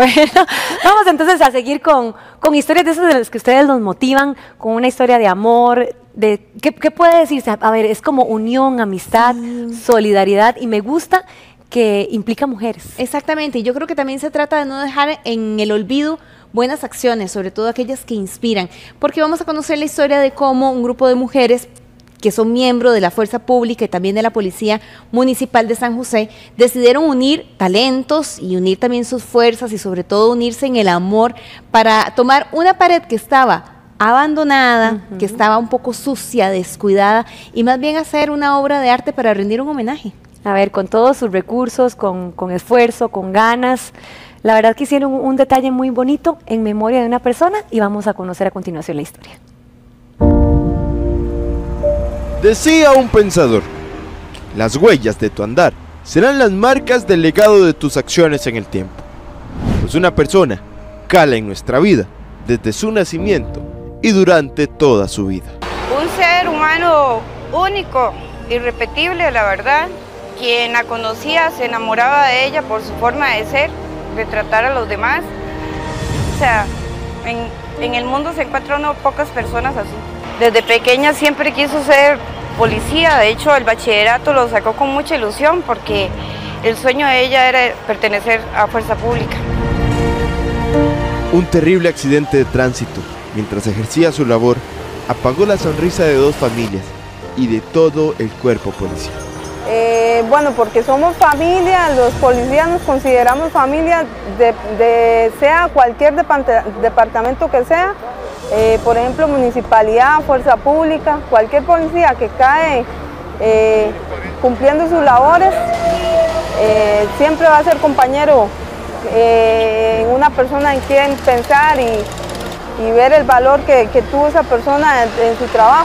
Bueno, vamos entonces a seguir con historias de esas de las que ustedes nos motivan, con una historia de amor, ¿qué puede decirse? A ver, es como unión, amistad, solidaridad, y me gusta que implica mujeres. Exactamente, y yo creo que también se trata de no dejar en el olvido buenas acciones, sobre todo aquellas que inspiran, porque vamos a conocer la historia de cómo un grupo de mujeres que son miembros de la Fuerza Pública y también de la Policía Municipal de San José, decidieron unir talentos y unir también sus fuerzas y sobre todo unirse en el amor para tomar una pared que estaba abandonada, que estaba un poco sucia, descuidada, y más bien hacer una obra de arte para rendir un homenaje. A ver, con todos sus recursos, con esfuerzo, con ganas. La verdad que hicieron un detalle muy bonito en memoria de una persona y vamos a conocer a continuación la historia. Decía un pensador: las huellas de tu andar serán las marcas del legado de tus acciones en el tiempo. Pues una persona cala en nuestra vida desde su nacimiento y durante toda su vida. Un ser humano único, irrepetible, la verdad. Quien la conocía se enamoraba de ella por su forma de ser, de tratar a los demás. O sea, en el mundo se encuentra uno pocas personas así. Desde pequeña siempre quiso ser policía, de hecho el bachillerato lo sacó con mucha ilusión porque el sueño de ella era pertenecer a Fuerza Pública. Un terrible accidente de tránsito, mientras ejercía su labor, apagó la sonrisa de 2 familias y de todo el cuerpo policial. Bueno, porque somos familia, los policías nos consideramos familia sea cualquier departamento que sea, por ejemplo, municipalidad, fuerza pública, cualquier policía que cae cumpliendo sus labores, siempre va a ser compañero en una persona en quien pensar y ver el valor que tuvo esa persona en su trabajo.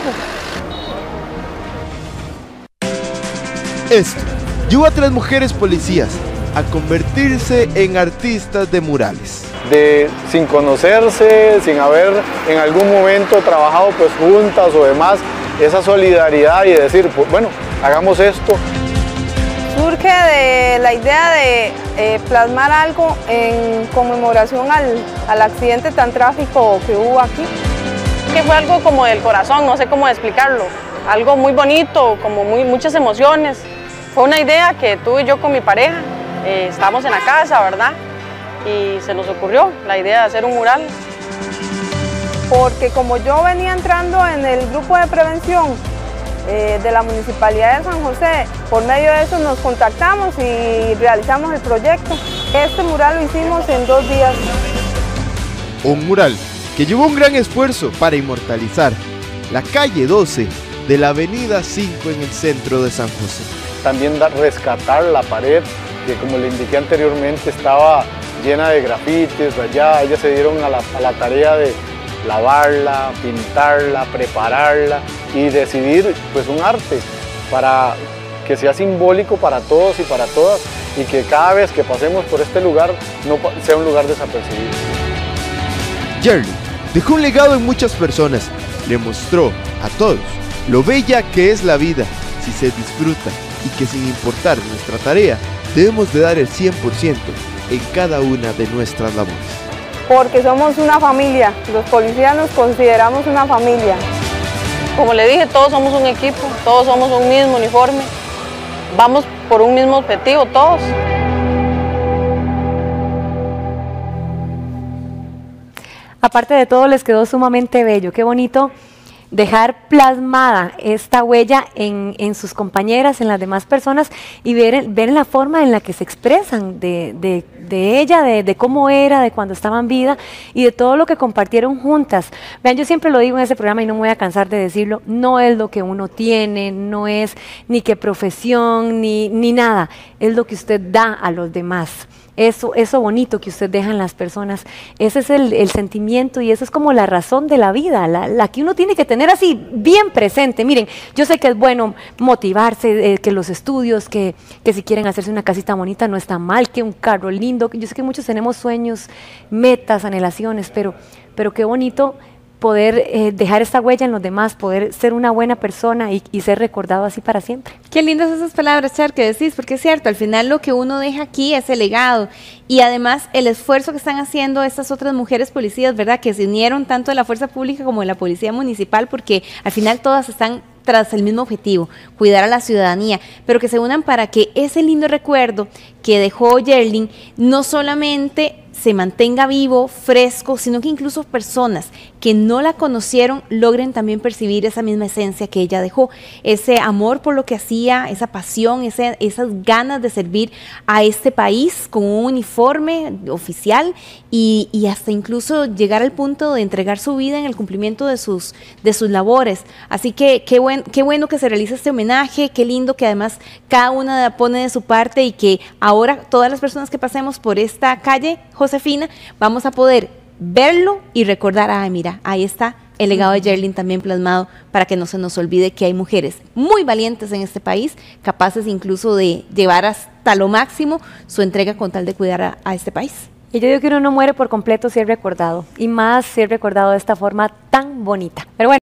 Esto llevó a 3 mujeres policías a convertirse en artistas de murales. Sin conocerse, sin haber en algún momento trabajado pues juntas o demás, esa solidaridad y decir, pues bueno, hagamos esto. Surge de la idea de plasmar algo en conmemoración al accidente tan trágico que hubo aquí. Que fue algo como del corazón, no sé cómo explicarlo, algo muy bonito, como muchas emociones. Fue una idea que tuve yo con mi pareja, estábamos en la casa, ¿verdad? Y se nos ocurrió la idea de hacer un mural. Porque como yo venía entrando en el grupo de prevención de la Municipalidad de San José, por medio de eso nos contactamos y realizamos el proyecto. Este mural lo hicimos en 2 días. Un mural que llevó un gran esfuerzo para inmortalizar la calle 12 de la avenida 5 en el centro de San José. También rescatar la pared, que como le indiqué anteriormente estaba llena de grafitis, allá ellas se dieron a la tarea de lavarla, pintarla, prepararla y decidir pues un arte para que sea simbólico para todos y para todas y que cada vez que pasemos por este lugar no sea un lugar desapercibido. Yerli dejó un legado en muchas personas, le mostró a todos lo bella que es la vida si se disfruta y que sin importar nuestra tarea debemos de dar el 100% en cada una de nuestras labores. Porque somos una familia, los policías nos consideramos una familia. Como le dije, todos somos un equipo, todos somos un mismo uniforme, vamos por un mismo objetivo todos. Aparte de todo, les quedó sumamente bello, qué bonito dejar plasmada esta huella en sus compañeras, en las demás personas y ver la forma en la que se expresan de ella, de cómo era, de cuando estaba en vida y de todo lo que compartieron juntas. Vean, yo siempre lo digo en ese programa y no me voy a cansar de decirlo, no es lo que uno tiene, no es ni qué profesión, ni nada, es lo que usted da a los demás. Eso bonito que usted deja en las personas, ese es el sentimiento y eso es como la razón de la vida, la que uno tiene que tener así bien presente. Miren, yo sé que es bueno motivarse, que los estudios, que si quieren hacerse una casita bonita no está mal, que un carro lindo, yo sé que muchos tenemos sueños, metas, anhelaciones, pero qué bonito poder dejar esta huella en los demás, poder ser una buena persona y ser recordado así para siempre. Qué lindas esas palabras, Char, que decís, porque es cierto, al final lo que uno deja aquí es el legado y además el esfuerzo que están haciendo estas otras mujeres policías, ¿verdad? Que se unieron tanto de la fuerza pública como de la policía municipal, porque al final todas están tras el mismo objetivo, cuidar a la ciudadanía, pero que se unan para que ese lindo recuerdo que dejó Yerlin no solamente se mantenga vivo, fresco, sino que incluso personas que no la conocieron logren también percibir esa misma esencia que ella dejó, ese amor por lo que hacía, esa pasión, esas ganas de servir a este país con un uniforme oficial y hasta incluso llegar al punto de entregar su vida en el cumplimiento de sus labores. Así que qué bueno que se realice este homenaje, qué lindo que además cada una pone de su parte y que ahora todas las personas que pasemos por esta calle Josefina vamos a poder verlo y recordar, ay mira, ahí está el legado de Yerlin también plasmado, para que no se nos olvide que hay mujeres muy valientes en este país, capaces incluso de llevar hasta lo máximo su entrega con tal de cuidar a este país. Y yo digo que uno no muere por completo si es recordado, y más si es recordado de esta forma tan bonita. Pero bueno.